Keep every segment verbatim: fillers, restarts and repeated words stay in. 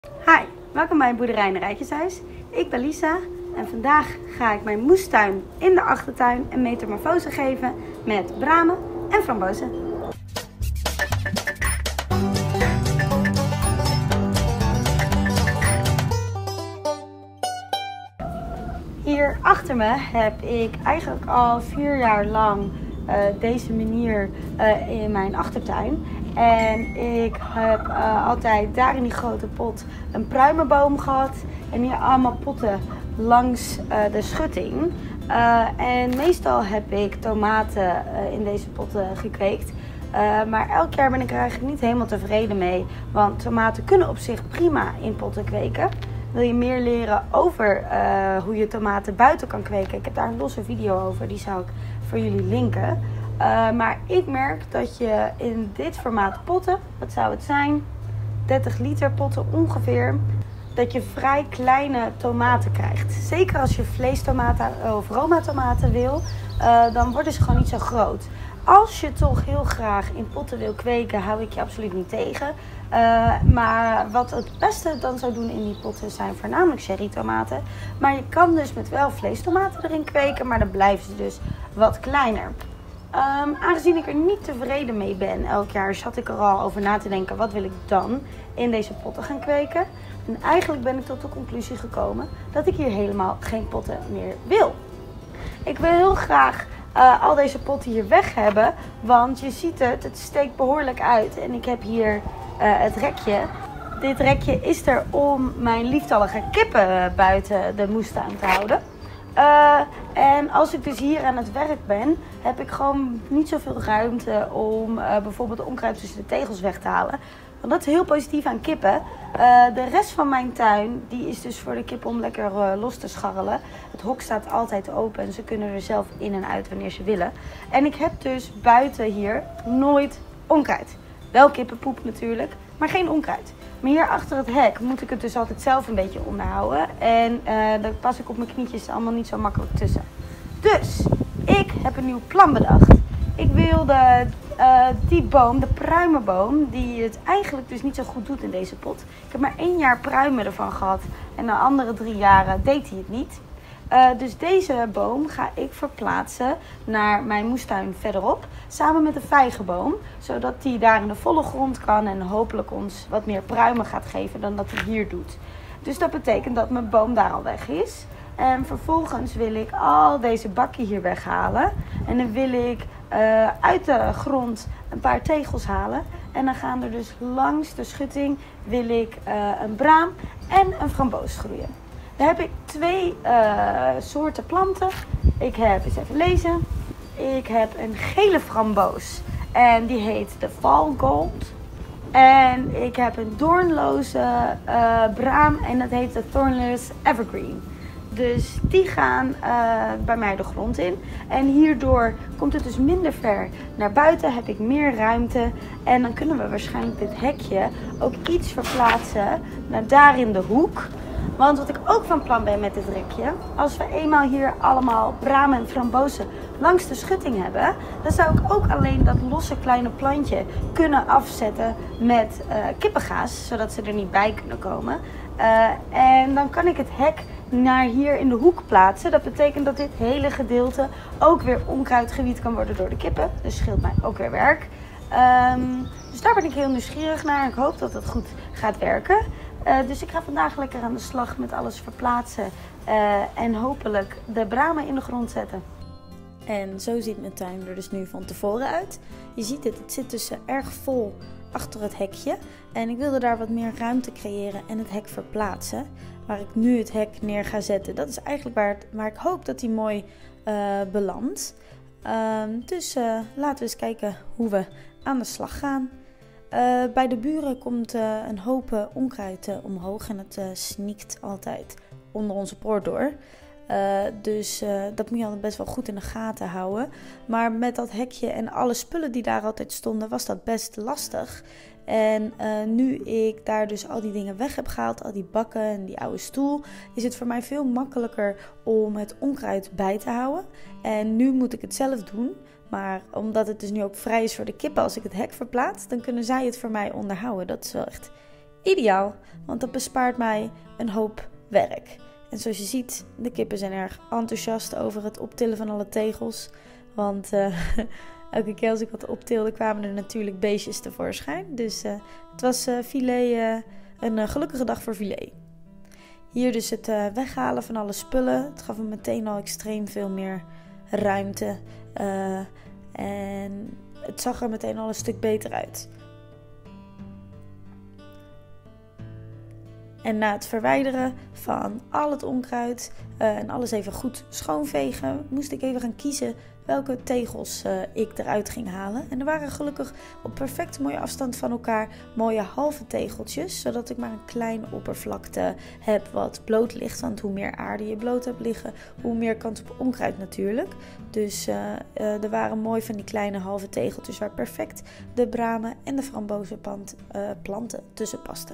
Hi, welkom bij Boerderij en Rijtjeshuis. Ik ben Lisa en vandaag ga ik mijn moestuin in de achtertuin een metamorfose geven met bramen en frambozen. Hier achter me heb ik eigenlijk al vier jaar lang uh, deze manier uh, in mijn achtertuin. En ik heb uh, altijd daar in die grote pot een pruimenboom gehad. En hier allemaal potten langs uh, de schutting. Uh, en meestal heb ik tomaten uh, in deze potten gekweekt. Uh, maar elk jaar ben ik er eigenlijk niet helemaal tevreden mee. Want tomaten kunnen op zich prima in potten kweken. Wil je meer leren over uh, hoe je tomaten buiten kan kweken? Ik heb daar een losse video over, die zou ik voor jullie linken. Uh, maar ik merk dat je in dit formaat potten, wat zou het zijn, dertig liter potten ongeveer, dat je vrij kleine tomaten krijgt. Zeker als je vleestomaten of Roma tomaten wil, uh, dan worden ze gewoon niet zo groot. Als je toch heel graag in potten wil kweken, hou ik je absoluut niet tegen. Uh, maar wat het beste dan zou doen in die potten zijn voornamelijk cherrytomaten. Maar je kan dus met wel vleestomaten erin kweken, maar dan blijven ze dus wat kleiner. Um, aangezien ik er niet tevreden mee ben elk jaar, zat ik er al over na te denken, wat wil ik dan in deze potten gaan kweken. En eigenlijk ben ik tot de conclusie gekomen dat ik hier helemaal geen potten meer wil. Ik wil heel graag uh, al deze potten hier weg hebben, want je ziet het, het steekt behoorlijk uit. En ik heb hier uh, het rekje. Dit rekje is er om mijn lieftallige kippen buiten de moestuin te houden. Uh, en als ik dus hier aan het werk ben, heb ik gewoon niet zoveel ruimte om uh, bijvoorbeeld de onkruid tussen de tegels weg te halen. Want dat is heel positief aan kippen. Uh, de rest van mijn tuin, die is dus voor de kippen om lekker uh, los te scharrelen. Het hok staat altijd open en ze kunnen er zelf in en uit wanneer ze willen. En ik heb dus buiten hier nooit onkruid. Wel kippenpoep natuurlijk, maar geen onkruid. Maar hier achter het hek moet ik het dus altijd zelf een beetje onderhouden. En uh, daar pas ik op mijn knietjes allemaal niet zo makkelijk tussen. Dus, ik heb een nieuw plan bedacht. Ik wilde uh, die boom, de pruimenboom, die het eigenlijk dus niet zo goed doet in deze pot. Ik heb maar één jaar pruimen ervan gehad en de andere drie jaren deed hij het niet. Uh, dus deze boom ga ik verplaatsen naar mijn moestuin verderop. Samen met de vijgenboom. Zodat die daar in de volle grond kan en hopelijk ons wat meer pruimen gaat geven dan dat hij hier doet. Dus dat betekent dat mijn boom daar al weg is. En vervolgens wil ik al deze bakken hier weghalen. En dan wil ik uh, uit de grond een paar tegels halen. En dan gaan er dus langs de schutting wil ik uh, een braam en een framboos groeien. Dan heb ik twee uh, soorten planten. Ik heb, eens even lezen. Ik heb een gele framboos. En die heet de Fall Gold. En ik heb een doornloze uh, braam. En dat heet de Thornless Evergreen. Dus die gaan uh, bij mij de grond in. En hierdoor komt het dus minder ver naar buiten. Heb ik meer ruimte. En dan kunnen we waarschijnlijk dit hekje ook iets verplaatsen naar daar in de hoek. Want wat ik ook van plan ben met dit rekje, als we eenmaal hier allemaal bramen en frambozen langs de schutting hebben, dan zou ik ook alleen dat losse kleine plantje kunnen afzetten met uh, kippengaas, zodat ze er niet bij kunnen komen. Uh, en dan kan ik het hek naar hier in de hoek plaatsen. Dat betekent dat dit hele gedeelte ook weer onkruidgebied kan worden door de kippen. Dus scheelt mij ook weer werk. Um, dus daar ben ik heel nieuwsgierig naar. Ik hoop dat het goed gaat werken. Uh, dus ik ga vandaag lekker aan de slag met alles verplaatsen uh, en hopelijk de bramen in de grond zetten. En zo ziet mijn tuin er dus nu van tevoren uit. Je ziet het, het zit dus erg vol achter het hekje. En ik wilde daar wat meer ruimte creëren en het hek verplaatsen. Waar ik nu het hek neer ga zetten, dat is eigenlijk waar, het, waar ik hoop dat hij mooi uh, belandt. Uh, dus uh, laten we eens kijken hoe we aan de slag gaan. Uh, bij de buren komt uh, een hoop uh, onkruid uh, omhoog en het uh, sneakt altijd onder onze poort door. Uh, dus uh, dat moet je altijd best wel goed in de gaten houden. Maar met dat hekje en alle spullen die daar altijd stonden, was dat best lastig. En uh, nu ik daar dus al die dingen weg heb gehaald, al die bakken en die oude stoel, is het voor mij veel makkelijker om het onkruid bij te houden. En nu moet ik het zelf doen. Maar omdat het dus nu ook vrij is voor de kippen, als ik het hek verplaats, dan kunnen zij het voor mij onderhouden. Dat is wel echt ideaal, want dat bespaart mij een hoop werk. En zoals je ziet, de kippen zijn erg enthousiast over het optillen van alle tegels. Want uh, elke keer als ik wat optilde, kwamen er natuurlijk beestjes tevoorschijn. Dus uh, het was uh, filet, uh, een uh, gelukkige dag voor filet. Hier dus het uh, weghalen van alle spullen. Het gaf me meteen al extreem veel meer ruimte. Uh, en het zag er meteen al een stuk beter uit. En na het verwijderen van al het onkruid uh, en alles even goed schoonvegen, moest ik even gaan kiezen welke tegels uh, ik eruit ging halen. En er waren gelukkig op perfect mooie afstand van elkaar mooie halve tegeltjes, zodat ik maar een kleine oppervlakte heb wat bloot ligt. Want hoe meer aarde je bloot hebt liggen, hoe meer kans op onkruid natuurlijk. Dus uh, uh, er waren mooi van die kleine halve tegeltjes waar perfect de bramen en de frambozenplanten uh, planten tussen pasten.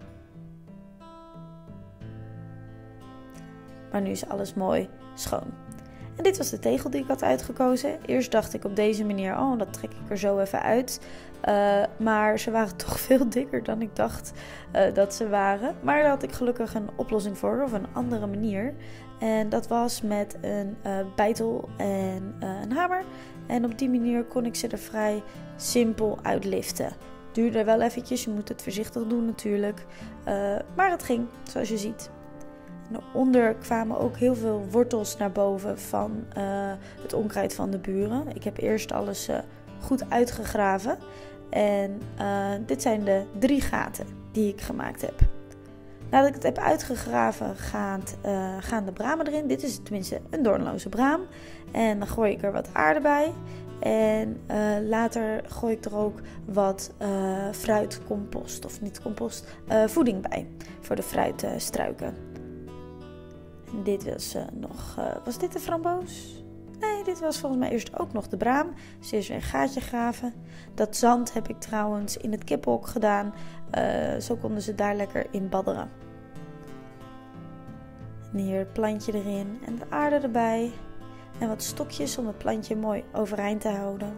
Maar nu is alles mooi schoon. En dit was de tegel die ik had uitgekozen. Eerst dacht ik op deze manier, oh, dat trek ik er zo even uit. Uh, maar ze waren toch veel dikker dan ik dacht uh, dat ze waren. Maar daar had ik gelukkig een oplossing voor, of een andere manier. En dat was met een uh, bijtel en uh, een hamer. En op die manier kon ik ze er vrij simpel uitliften. Duurde wel eventjes, je moet het voorzichtig doen natuurlijk. Uh, maar het ging, zoals je ziet. Onder kwamen ook heel veel wortels naar boven van uh, het onkruid van de buren. Ik heb eerst alles uh, goed uitgegraven. En uh, dit zijn de drie gaten die ik gemaakt heb. Nadat ik het heb uitgegraven gaat, uh, gaan de bramen erin. Dit is tenminste een doornloze braam. En dan gooi ik er wat aarde bij. En uh, later gooi ik er ook wat uh, fruitcompost, of niet compost, uh, voeding bij. Voor de fruitstruiken. Dit was uh, nog, uh, was dit de framboos? Nee, dit was volgens mij eerst ook nog de braam. Dus eerst weer een gaatje graven. Dat zand heb ik trouwens in het kippenhok gedaan. Uh, zo konden ze daar lekker in badderen. En hier het plantje erin en de aarde erbij. En wat stokjes om het plantje mooi overeind te houden.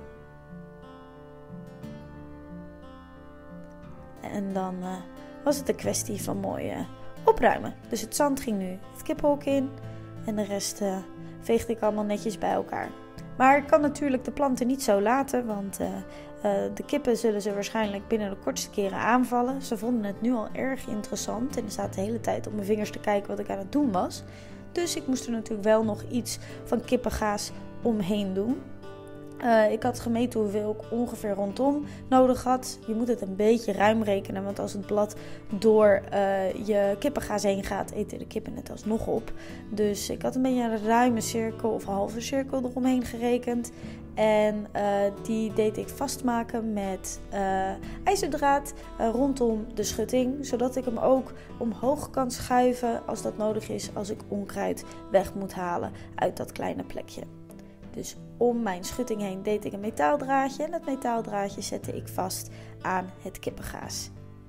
En dan uh, was het een kwestie van mooi uh, opruimen. Dus het zand ging nu het kippenhok in. En de rest uh, veegde ik allemaal netjes bij elkaar. Maar ik kan natuurlijk de planten niet zo laten. Want uh, uh, de kippen zullen ze waarschijnlijk binnen de kortste keren aanvallen. Ze vonden het nu al erg interessant. En ze zaten de hele tijd op mijn vingers te kijken wat ik aan het doen was. Dus ik moest er natuurlijk wel nog iets van kippengaas omheen doen. Uh, ik had gemeten hoeveel ik ongeveer rondom nodig had. Je moet het een beetje ruim rekenen, want als het blad door uh, je kippengaas heen gaat, eten de kippen het alsnog op. Dus ik had een beetje een ruime cirkel of halve cirkel eromheen gerekend. En uh, die deed ik vastmaken met uh, ijzerdraad uh, rondom de schutting. Zodat ik hem ook omhoog kan schuiven als dat nodig is, als ik onkruid weg moet halen uit dat kleine plekje. Dus om mijn schutting heen deed ik een metaaldraadje en dat metaaldraadje zette ik vast aan het kippengaas.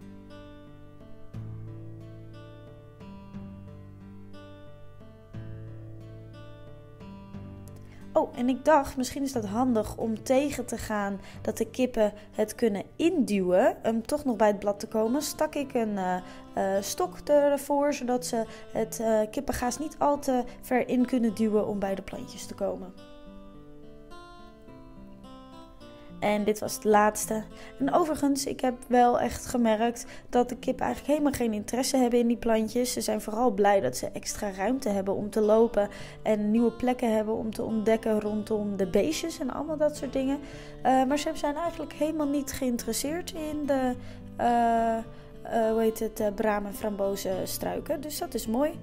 Oh, en ik dacht, misschien is dat handig om tegen te gaan dat de kippen het kunnen induwen. Om toch nog bij het blad te komen, stak ik een uh, uh, stok ervoor, zodat ze het uh, kippengaas niet al te ver in kunnen duwen om bij de plantjes te komen. En dit was het laatste. En overigens, ik heb wel echt gemerkt dat de kippen eigenlijk helemaal geen interesse hebben in die plantjes. Ze zijn vooral blij dat ze extra ruimte hebben om te lopen en nieuwe plekken hebben om te ontdekken rondom de beestjes en allemaal dat soort dingen. Uh, maar ze zijn eigenlijk helemaal niet geïnteresseerd in de uh, uh, hoe heet het, uh, braam- en frambozenstruiken. Dus dat is mooi.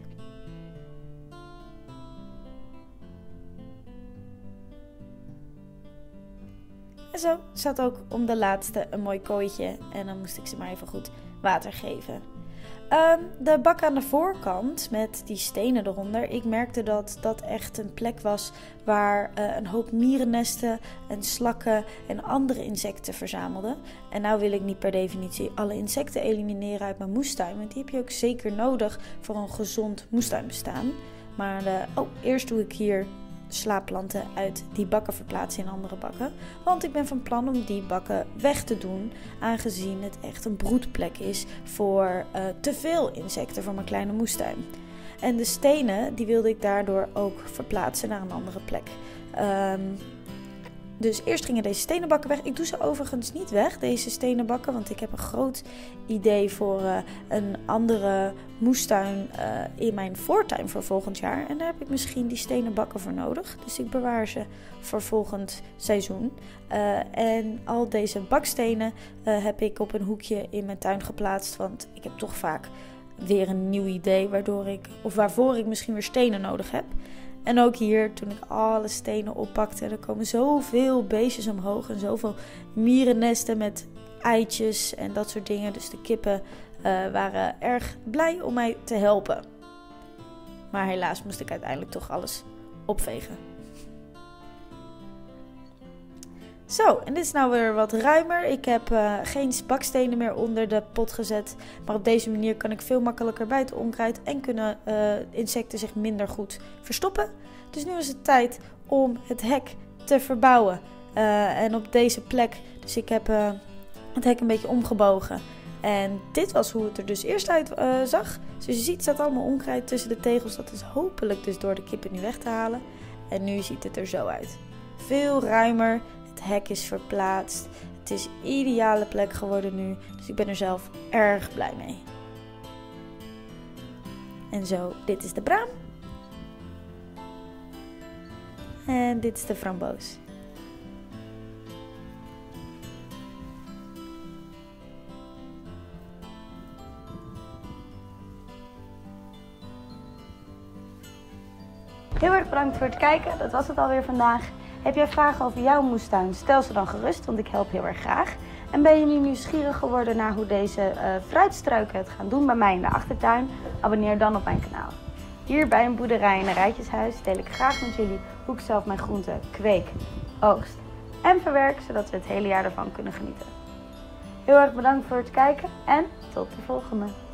En zo zat ook om de laatste een mooi kooitje. En dan moest ik ze maar even goed water geven. Um, de bak aan de voorkant met die stenen eronder. Ik merkte dat dat echt een plek was waar uh, een hoop mierennesten en slakken en andere insecten verzamelden. En nou wil ik niet per definitie alle insecten elimineren uit mijn moestuin. Want die heb je ook zeker nodig voor een gezond moestuinbestaan. Maar uh, oh, eerst doe ik hier slaapplanten uit die bakken verplaatsen in andere bakken. Want ik ben van plan om die bakken weg te doen, aangezien het echt een broedplek is voor uh, te veel insecten voor mijn kleine moestuin. En de stenen die wilde ik daardoor ook verplaatsen naar een andere plek. Um, Dus eerst gingen deze stenen bakken weg. Ik doe ze overigens niet weg, deze stenen bakken. Want ik heb een groot idee voor uh, een andere moestuin uh, in mijn voortuin voor volgend jaar. En daar heb ik misschien die stenen bakken voor nodig. Dus ik bewaar ze voor volgend seizoen. Uh, en al deze bakstenen uh, heb ik op een hoekje in mijn tuin geplaatst. Want ik heb toch vaak weer een nieuw idee waardoor ik, of waarvoor ik misschien weer stenen nodig heb. En ook hier, toen ik alle stenen oppakte, er komen zoveel beestjes omhoog en zoveel mierennesten met eitjes en dat soort dingen. Dus de kippen uh, waren erg blij om mij te helpen. Maar helaas moest ik uiteindelijk toch alles opvegen. Zo, en dit is nou weer wat ruimer. Ik heb uh, geen bakstenen meer onder de pot gezet. Maar op deze manier kan ik veel makkelijker bij het onkruid en kunnen uh, insecten zich minder goed verstoppen. Dus nu is het tijd om het hek te verbouwen. Uh, en op deze plek, dus ik heb uh, het hek een beetje omgebogen. En dit was hoe het er dus eerst uit uh, zag. Zoals je ziet staat allemaal onkruid tussen de tegels. Dat is hopelijk dus door de kippen nu weg te halen. En nu ziet het er zo uit. Veel ruimer. Het hek is verplaatst. Het is een ideale plek geworden nu. Dus ik ben er zelf erg blij mee. En zo, dit is de braam. En dit is de framboos. Heel erg bedankt voor het kijken. Dat was het alweer vandaag. Heb jij vragen over jouw moestuin? Stel ze dan gerust, want ik help heel erg graag. En ben je nu nieuwsgierig geworden naar hoe deze uh, fruitstruiken het gaan doen bij mij in de achtertuin? Abonneer dan op mijn kanaal. Hier bij een boerderij en een rijtjeshuis deel ik graag met jullie hoe ik zelf mijn groenten kweek, oogst en verwerk, zodat we het hele jaar ervan kunnen genieten. Heel erg bedankt voor het kijken en tot de volgende!